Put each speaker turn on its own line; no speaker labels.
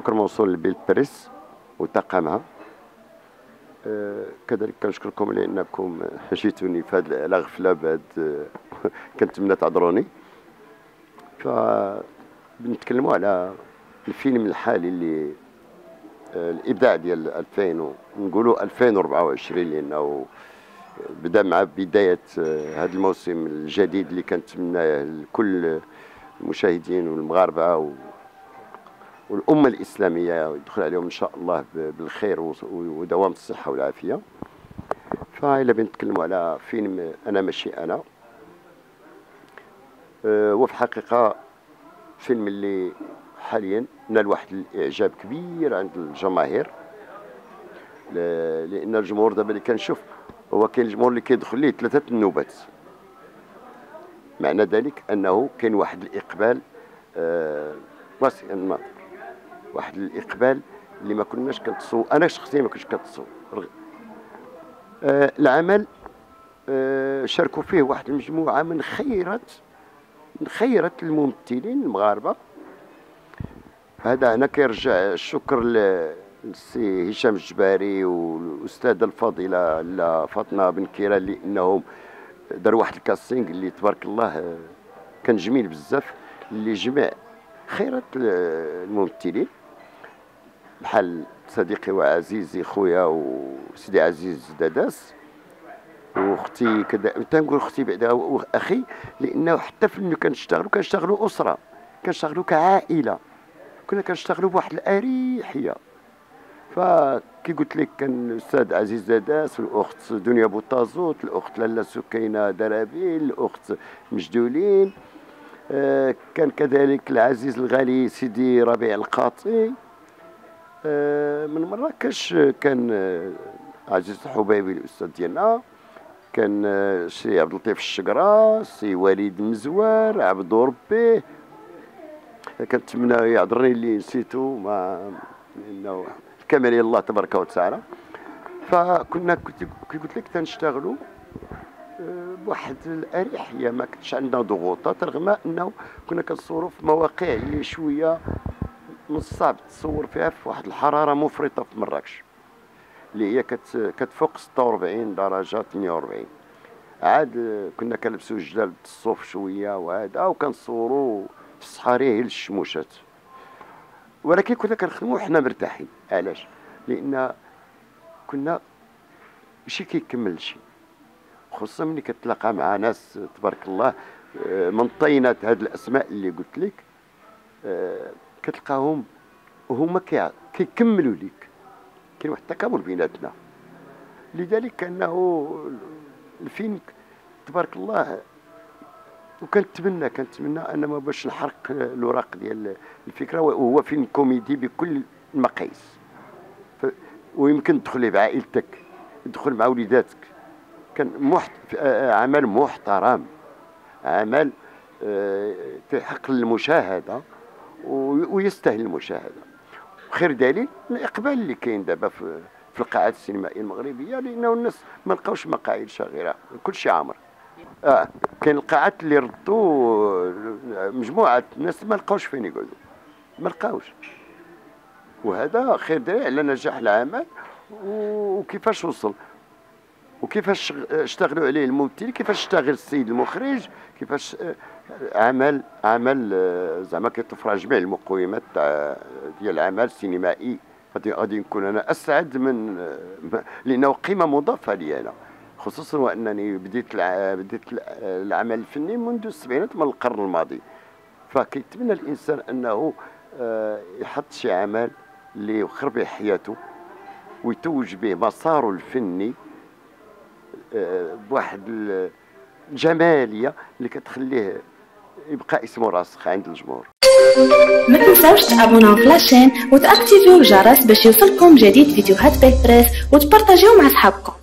الشكر موصول لبيلبريس وطاقمها. كذلك كنشكركم لانكم جيتوني في هذه الغفله بعد كنتمنى تعذروني. فبنتكلموا على الفيلم الحالي اللي الابداع ديال 2000 نقولوا 2024 لانه بدا مع بدايه هذا الموسم الجديد اللي كنتمناه لكل المشاهدين والمغاربه والأمة الإسلامية يدخل عليهم إن شاء الله بالخير ودوام الصحة والعافية. فإلا بنتكلموا على فيلم أنا ماشي أنا، وفي الحقيقة فيلم اللي حاليا نال واحد الإعجاب كبير عند الجماهير، لأن الجمهور دابا اللي كنشوف هو كاين الجمهور اللي كيدخل ليه 3 النوبات. معنى ذلك أنه كاين واحد الإقبال واسع النظر، واحد الاقبال اللي ما كناش كنتصور. انا شخصيا ما كنتش كنتصور. العمل شاركوا فيه واحد المجموعه من خيرة الممثلين المغاربه. هذا هنا كيرجع الشكر للسي هشام الجباري والاستاذه الفاضله لا فاطمه بن كيران، لانهم داروا واحد الكاستينغ اللي تبارك الله كان جميل بزاف، اللي جمع خيرة الممثلين بحال صديقي وعزيزي خويا وسيدي عزيز داداس واختي كذا. تنقول اختي بعدا واخي، لانه حتى في ملي كنشتغلوا اسره، كنشتغلوا كعائله، كنا كنشتغلوا بواحد الاريحيه. فكي قلت لك كان الاستاذ عزيز داداس والاخت دنيا بوطازوت، الاخت لاله سكينه درابيل، الاخت مجدولين، كان كذلك العزيز الغالي سيدي ربيع القاطي، من مراكش كان عزيز الحبيبي الاستاذ ديالنا، كان سي عبد اللطيف الشقرا، سي وليد مزوار، عبد ربي. كنتمنى يعذرني اللي نسيتو، ما لانه الكمال الله تبارك وتعالى. فكنا كي قلت لك تنشتغلوا بواحد الاريحيه، ما كنتش عندنا ضغوطات، رغم انه كنا كنصوروا في مواقع اللي شويه من الصعب تصور فيها في واحد الحراره مفرطه في مراكش، اللي هي كتفوق 46 درجه 48. عاد كنا كنلبسوا الجلال بالصوف شويه وهذا، وكنصوروا في الصحاري للشموشات، ولكن كنا كنخدموا حنا مرتاحين. علاش؟ لان كنا ماشي كيكمل شي، خصوصا ملي كتلاقى مع ناس تبارك الله من طينات هاد الاسماء اللي قلت لك، كتلقاهم وهما كيكملوا ليك، كاين واحد التكامل بيناتنا. لذلك انه الفيلم تبارك الله، وكنتمنى ان ما باش نحرق الوراق ديال الفكره، وهو فيلم كوميدي بكل المقاييس، ويمكن تدخل بعائلتك، تدخل مع وليداتك. كان عمل محترم، عمل تحق المشاهده ويستاهل المشاهده. خير دليل الاقبال اللي كاين دابا في القاعات السينمائيه المغربيه، لانه الناس ما لقاوش مقاعد شاغره، كلشي عامر. كاين القاعات اللي ردوا مجموعه الناس ما لقاوش فين يقعدوا، ما لقاوش، وهذا خير دليل على نجاح العمل وكيفاش وصل، وكيفاش اشتغلوا عليه الممثل، كيفاش اشتغل السيد المخرج، كيفاش عمل زعما كيتوفر جميع المقومات ديال العمل السينمائي. غادي نكون انا اسعد من لانه قيمه مضافه لي انا، خصوصا وانني بديت العمل الفني منذ السبعينات من القرن الماضي. فكيتمنى الانسان انه يحط شي عمل اللي يوخر به حياته ويتوج به مساره الفني بواحد الجماليه اللي كتخليه يبقى اسمه راسخ عند الجمهور.
ما تنساوش تابوناو في لاشين وتاكتيفيو الجرس باش يوصلكم جديد فيديوهات بيلبريس، وتبارطاجيو مع صحابكم.